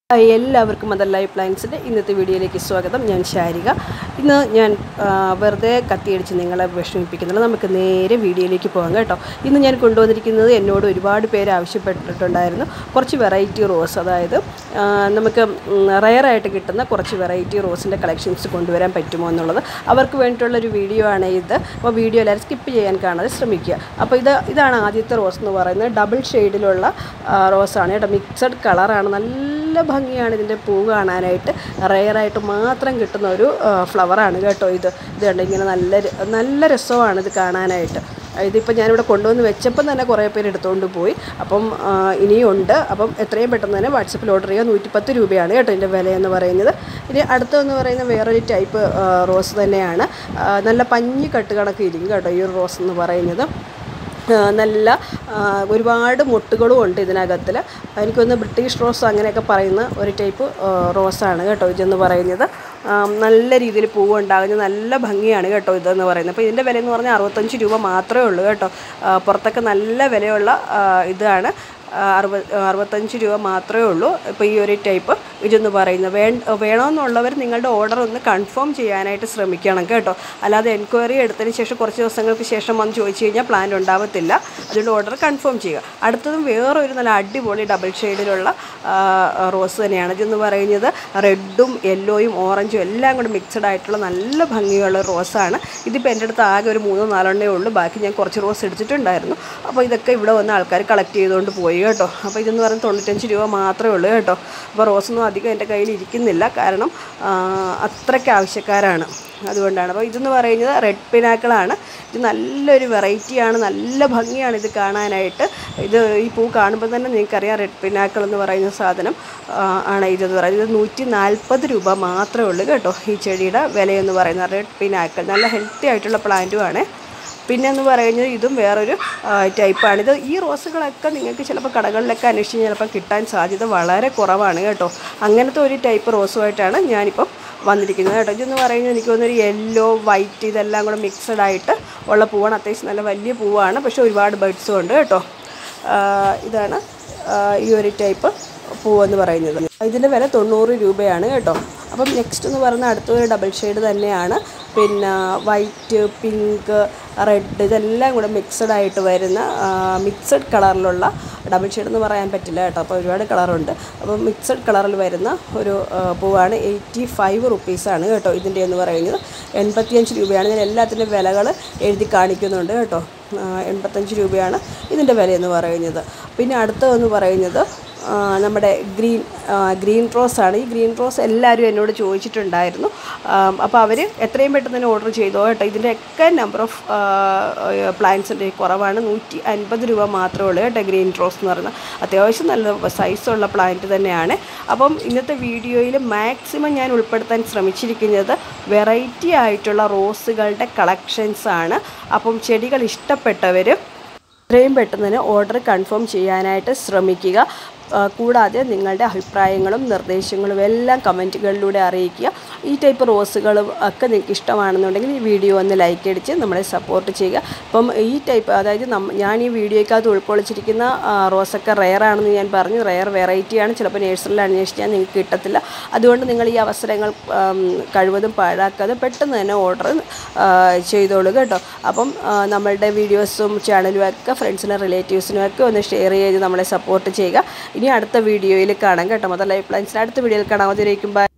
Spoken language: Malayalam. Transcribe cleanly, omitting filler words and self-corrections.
എല്ലാവർക്കും മദർ ലൈഫ് പ്ലാൻസിൻ്റെ ഇന്നത്തെ വീഡിയോയിലേക്ക് സ്വാഗതം. ഞാൻ ശാരിക. ഇന്ന് ഞാൻ വെറുതെ കത്തിയടിച്ച് നിങ്ങളെ വിഷമിപ്പിക്കുന്നില്ല. നമുക്ക് നേരെ വീഡിയോയിലേക്ക് പോകാം കേട്ടോ. ഇന്ന് ഞാൻ കൊണ്ടുവന്നിരിക്കുന്നത് എന്നോട് ഒരുപാട് പേര് ആവശ്യപ്പെട്ടിട്ടുണ്ടായിരുന്നു കുറച്ച് വെറൈറ്റി റോസ്, അതായത് നമുക്ക് റെയറായിട്ട് കിട്ടുന്ന കുറച്ച് വെറൈറ്റി റോസിൻ്റെ കളക്ഷൻസ് കൊണ്ടുവരാൻ പറ്റുമോ എന്നുള്ളത് അവർക്ക് വേണ്ടിയിട്ടുള്ളൊരു വീഡിയോ ആണ് ഇത്. അപ്പോൾ വീഡിയോ എല്ലാവരും സ്കിപ്പ് ചെയ്യാൻ കാണാതെ ശ്രമിക്കുക. അപ്പോൾ ഇതാണ് ആദ്യത്തെ റോസ് എന്ന് പറയുന്നത്. ഡബിൾ ഷെയ്ഡിലുള്ള റോസാണ് കേട്ടോ. മിക്സഡ് കളറാണ്. നല്ല ഭംഗിയാണ് ഇതിൻ്റെ പൂ കാണാനായിട്ട്. റെയറായിട്ട് മാത്രം കിട്ടുന്ന ഒരു ഫ്ലവറാണ് കേട്ടോ ഇത്. കണ്ട് ഇങ്ങനെ നല്ല രസമാണ് ഇത് കാണാനായിട്ട്. ഇതിപ്പോൾ ഞാനിവിടെ കൊണ്ടുവന്ന് വെച്ചപ്പം തന്നെ കുറേ പേര് എടുത്തുകൊണ്ട് പോയി. അപ്പം ഇനിയുണ്ട്. അപ്പം എത്രയും പെട്ടെന്ന് തന്നെ വാട്സപ്പിൽ ഓർഡർ ചെയ്യുക. 110 രൂപയാണ് കേട്ടോ ഇതിൻ്റെ വിലയെന്ന് പറയുന്നത്. ഇനി അടുത്തതെന്ന് പറയുന്നത് വേറൊരു ടൈപ്പ് റോസ് തന്നെയാണ്. നല്ല പഞ്ഞി കട്ട് കണക്ക് ഇരിക്കും കേട്ടോ ഈ ഒരു റോസ് എന്ന് പറയുന്നത്. നല്ല ഒരുപാട് മൊട്ടുകളും ഉണ്ട് ഇതിനകത്തിൽ. എനിക്കൊന്ന് ബ്രിട്ടീഷ് റോസ് അങ്ങനെയൊക്കെ പറയുന്ന ഒരു ടൈപ്പ് റോസാണ് കേട്ടോ ഇതെന്ന് പറയുന്നത്. നല്ല രീതിയിൽ പൂവുണ്ടാകുന്നത്, നല്ല ഭംഗിയാണ് കേട്ടോ ഇതെന്ന് പറയുന്നത്. അപ്പോൾ ഇതിൻ്റെ വില എന്ന് പറഞ്ഞാൽ 65 രൂപ മാത്രമേ ഉള്ളൂ കേട്ടോ. പുറത്തൊക്കെ നല്ല വിലയുള്ള ഇതാണ്. 65 രൂപ മാത്രമേ ഉള്ളൂ ഇപ്പോൾ ഈ ഒരു ടൈപ്പ് ഇതെന്ന് പറയുന്നത്. വേണമെന്നുള്ളവർ നിങ്ങളുടെ ഓർഡർ ഒന്ന് കൺഫേം ചെയ്യാനായിട്ട് ശ്രമിക്കണം കേട്ടോ. അല്ലാതെ എൻക്വയറി എടുത്തതിന് ശേഷം കുറച്ച് ദിവസങ്ങൾക്ക് ശേഷം വന്ന് ചോദിച്ചു കഴിഞ്ഞാൽ പ്ലാൻ ഉണ്ടാവത്തില്ല. അതുകൊണ്ട് ഓർഡർ കൺഫേം ചെയ്യുക. അടുത്തതും വേറൊരു നല്ല അടിപൊളി ഡബിൾ ഷെയ്ഡിലുള്ള റോസ് തന്നെയാണ്. ഇതെന്ന് പറയുന്നത് റെഡും യെല്ലോയും ഓറഞ്ചും എല്ലാം കൂടി മിക്സഡ് ആയിട്ടുള്ള നല്ല ഭംഗിയുള്ള റോസാണ്. ഇതിപ്പോൾ എൻ്റെ അടുത്ത് ആകെ ഒരു 3-4 ഉള്ളൂ. ബാക്കി ഞാൻ കുറച്ച് റോസ് എടുത്തിട്ടുണ്ടായിരുന്നു. അപ്പോൾ ഇതൊക്കെ ഇവിടെ വന്ന് ആൾക്കാർ കളക്ട് ചെയ്തുകൊണ്ട് പോയി കേട്ടോ. അപ്പോൾ ഇതെന്ന് പറയുന്നത് 95 രൂപ മാത്രമേ ഉള്ളൂ കേട്ടോ. അപ്പോൾ റോസൊന്നും അധികം എൻ്റെ കയ്യിൽ ഇരിക്കുന്നില്ല, കാരണം അത്രയ്ക്ക് ആവശ്യക്കാരാണ്, അതുകൊണ്ടാണ്. അപ്പോൾ ഇതെന്ന് പറയുന്നത് റെഡ് പിനാക്കിളാണ്. ഇത് നല്ലൊരു വെറൈറ്റിയാണ്, നല്ല ഭംഗിയാണ് ഇത് കാണാനായിട്ട്. ഈ പൂ കാണുമ്പോൾ തന്നെ നിങ്ങൾക്കറിയാം റെഡ് പിനാക്കിൾ എന്ന് പറയുന്ന സാധനം ആണ് ഇതെന്ന് പറയുന്നത്. 140 രൂപ മാത്രമേ ഉള്ളൂ കേട്ടോ ഈ ചെടിയുടെ വിലയെന്ന് പറയുന്നത്. റെഡ് പിനാക്കിൾ നല്ല ഹെൽത്തി ആയിട്ടുള്ള പ്ലാന്റുമാണ്. പിന്നെ എന്ന് പറയുന്നത് ഇതും വേറൊരു ടൈപ്പാണിത്. ഈ റോസുകളൊക്കെ നിങ്ങൾക്ക് ചിലപ്പോൾ കടകളിലൊക്കെ അന്വേഷിച്ച് ചിലപ്പോൾ കിട്ടാൻ സാധ്യത വളരെ കുറവാണ് കേട്ടോ. അങ്ങനത്തെ ഒരു ടൈപ്പ് റോസുമായിട്ടാണ് ഞാനിപ്പം വന്നിരിക്കുന്നത് കേട്ടോ. ഇതെന്ന് പറയുന്നത് എനിക്ക് തോന്നുന്നൊരു യെല്ലോ വൈറ്റ് ഇതെല്ലാം കൂടെ മിക്സഡ് ആയിട്ട് ഉള്ള പൂവാണ്. അത്യാവശ്യം നല്ല വലിയ പൂവാണ്, പക്ഷേ ഒരുപാട് ബഡ്സും ഉണ്ട് കേട്ടോ. ഇതാണ് ഈ ഒരു ടൈപ്പ് പൂവെന്ന് പറയുന്നത്. ഇതിൻ്റെ വില 90 രൂപയാണ് കേട്ടോ. അപ്പം നെക്സ്റ്റ് എന്ന് പറയുന്നത് അടുത്തൊരു ഡബിൾ ഷെയ്ഡ് തന്നെയാണ്. പിന്നെ വൈറ്റ്, പിങ്ക്, റെഡ് ഇതെല്ലാം കൂടെ മിക്സഡ് ആയിട്ട് വരുന്ന മിക്സഡ് കളറിലുള്ള ഡബിൾ ഷെയ്ഡ് എന്ന് പറയാൻ പറ്റില്ല കേട്ടോ. അപ്പോൾ ഒരുപാട് കളറുണ്ട്. അപ്പോൾ മിക്സഡ് കളറിൽ വരുന്ന ഒരു പൂവാണ്. 85 റുപ്പീസാണ് കേട്ടോ ഇതിൻ്റെ എന്ന് പറയുന്നത്. 85 രൂപയാണ്. ഞാൻ എല്ലാത്തിൻ്റെ വിലകൾ എഴുതി കാണിക്കുന്നുണ്ട് കേട്ടോ. 85 രൂപയാണ് ഇതിൻ്റെ വിലയെന്ന് പറയുന്നത്. പിന്നെ അടുത്തതെന്ന് പറയുന്നത് നമ്മുടെ ഗ്രീൻ റോസാണ്. ഈ ഗ്രീൻ റോസ് എല്ലാവരും എന്നോട് ചോദിച്ചിട്ടുണ്ടായിരുന്നു. അപ്പോൾ അവർ എത്രയും പെട്ടെന്ന് തന്നെ ഓർഡർ ചെയ്തോ കേട്ടോ. ഇതിൻ്റെയൊക്കെ നമ്പർ ഓഫ് പ്ലാന്റ്സിൻ്റെ കുറവാണ്. 150 രൂപ മാത്രമേ ഉള്ളൂ കേട്ടോ ഗ്രീൻ റോസ് എന്ന് പറയുന്നത്. അത്യാവശ്യം നല്ല സൈസുള്ള പ്ലാന്റ് തന്നെയാണ്. അപ്പം ഇന്നത്തെ വീഡിയോയിൽ മാക്സിമം ഞാൻ ഉൾപ്പെടുത്താൻ ശ്രമിച്ചിരിക്കുന്നത് വെറൈറ്റി ആയിട്ടുള്ള റോസുകളുടെ കളക്ഷൻസാണ്. അപ്പം ചെടികൾ ഇഷ്ടപ്പെട്ടവർ എത്രയും പെട്ടെന്ന് തന്നെ ഓർഡർ കൺഫേം ചെയ്യാനായിട്ട് ശ്രമിക്കുക. കൂടാതെ നിങ്ങളുടെ അഭിപ്രായങ്ങളും നിർദ്ദേശങ്ങളും എല്ലാം കമൻറ്റുകളിലൂടെ അറിയിക്കുക. ഈ ടൈപ്പ് റോസുകളും ഒക്കെ നിങ്ങൾക്ക് ഇഷ്ടമാണെന്നുണ്ടെങ്കിൽ ഈ വീഡിയോ ഒന്ന് ലൈക്ക് അടിച്ച് നമ്മളെ സപ്പോർട്ട് ചെയ്യുക. അപ്പം ഈ ടൈപ്പ്, അതായത് ഞാൻ ഈ വീഡിയോയ്ക്കകത്ത് ഉൾക്കൊള്ളിച്ചിരിക്കുന്ന റോസൊക്കെ റെയറാണെന്ന് ഞാൻ പറഞ്ഞു. റെയർ വെറൈറ്റിയാണ്. ചിലപ്പോൾ നേഴ്സറിയിൽ അന്വേഷിച്ചാൽ നിങ്ങൾക്ക് കിട്ടത്തില്ല. അതുകൊണ്ട് നിങ്ങൾ ഈ അവസരങ്ങൾ കഴിവതും പാഴാക്കാതെ പെട്ടെന്ന് തന്നെ ഓർഡർ ചെയ്തോളൂ കേട്ടോ. അപ്പം നമ്മളുടെ വീഡിയോസും ചാനലും ഒക്കെ ഫ്രണ്ട്സിനും റിലേറ്റീവ്സിനും ഒക്കെ ഒന്ന് ഷെയർ ചെയ്ത് നമ്മളെ സപ്പോർട്ട് ചെയ്യുക. ഇനി അടുത്ത വീഡിയോയിൽ കാണാം കേട്ടോ. മദർ ലൈഫ് പ്ലാൻസിൻ്റെ അടുത്ത വീഡിയോയിൽ കാണാം. അതിലേക്കും ബൈ.